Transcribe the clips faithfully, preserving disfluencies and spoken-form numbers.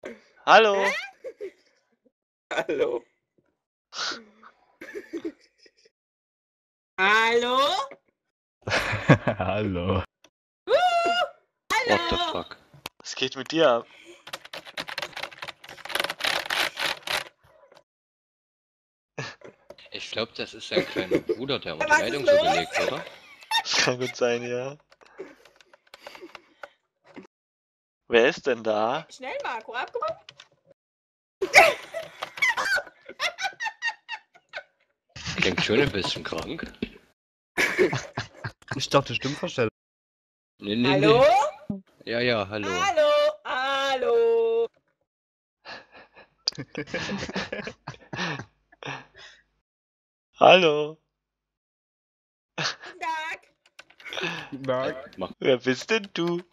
Hallo. Hallo. Hallo? Hallo. Uh, hallo? What the fuck? Was geht mit dir ab? Ich glaube, das ist sein kleiner Bruder, der Was die ist Leitung so los? belegt, oder? Das kann gut sein, ja. Wer ist denn da? Schnell, Marco, abgekommen? Klingt schon ein bisschen krank. Ich dachte Stimmverstellung. Nee, nee, Hallo? nee. Ja, ja, hallo. Hallo? Hallo? Hallo. Guten Tag. Mark. Mach. Wer bist denn du?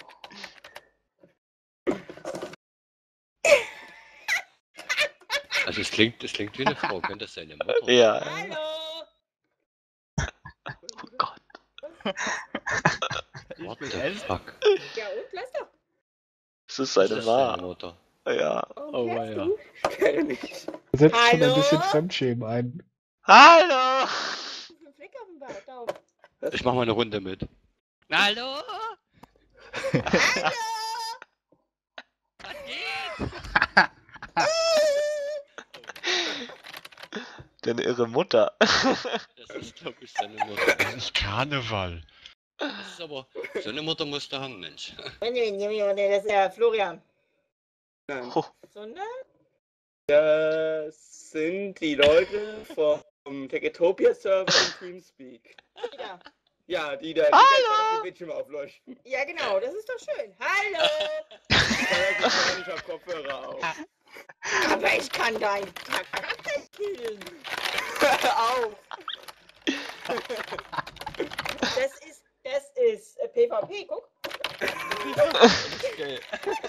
Also es klingt, es klingt wie eine Frau. Könnte das seine Mutter sein? Ja. Hallo? Oh Gott. What bin the elf. fuck? Ja und, lass doch. Das ist Das seine ist seine Ma. Mutter. Ja. Warum Oh, kennst ja. du? Kenn ich. Setzt schon Hallo? ein bisschen Fremdschämen ein. Hallo. Ein Fleck auf dem Bart, auf. Ich mach mal eine Runde mit. Hallo? Hallo? Was geht? Deine irre Mutter. Das ist, glaube ich, seine Mutter. Das ist Karneval. Das ist aber... So eine Mutter musst du haben, Mensch. Das ist der Florian. Nein. Oh, Sondern? Das sind die Leute vom Techetopia-Server in Teamspeak. Ja. Ja, die da die Hallo! die Bildschirme aufleuchten. Ja, genau, das ist doch schön. Hallo? Ich kann das gar nicht auf Kopfhörer auf. Aber ich kann deinen Charakter killen. Hör auf! Das ist, das ist äh, PvP, guck. Geil.